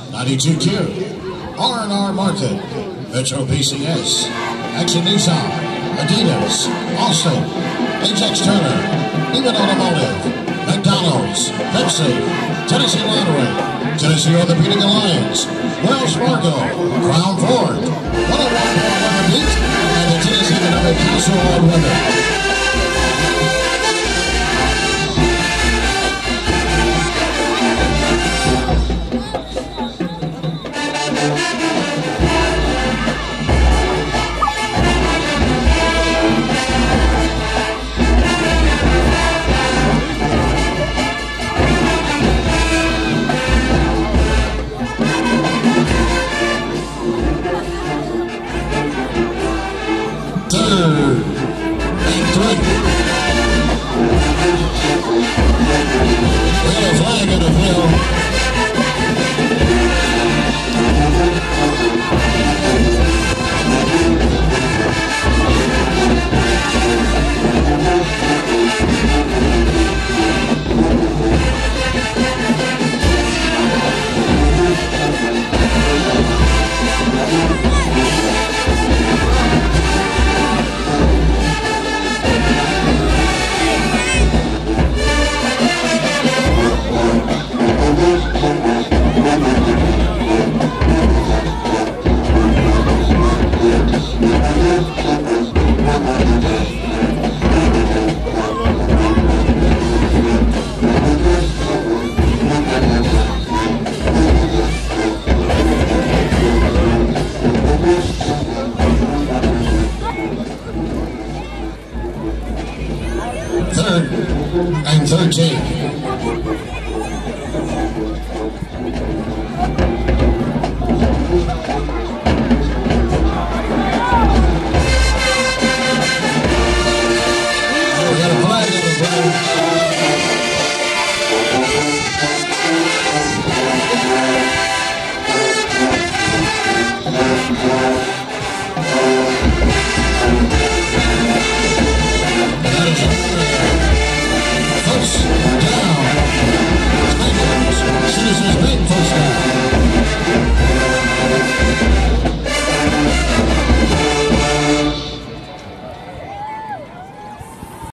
92Q, R&R Market, Metro PCS, Action Nissan, Adidas, Austin, Ajax Turner, Neiman Automotive, McDonald's, Pepsi, Tennessee Lottery, Tennessee Orthopedic Alliance, Wells Fargo, Crown Ford, 101.1 Beat, and the Tennessee Economic Council Award winner. And 13. Citizens Bank Post down.